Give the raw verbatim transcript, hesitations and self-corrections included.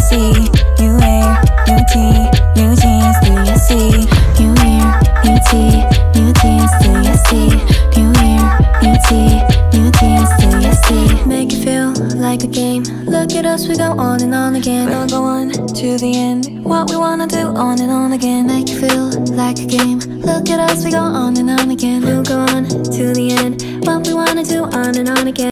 see? New air, new tea, new jeans, do you see? New air, new tea, new jeans, do you see? New air, new tea, new jeans, do you see? Make it feel like a game. Look at us, we go on and on again. We'll go on to the end. What we wanna do, on and on again. Make it feel like a game. Look at us, we go on and on again. We'll go on to the end. What we wanna do, on and on again.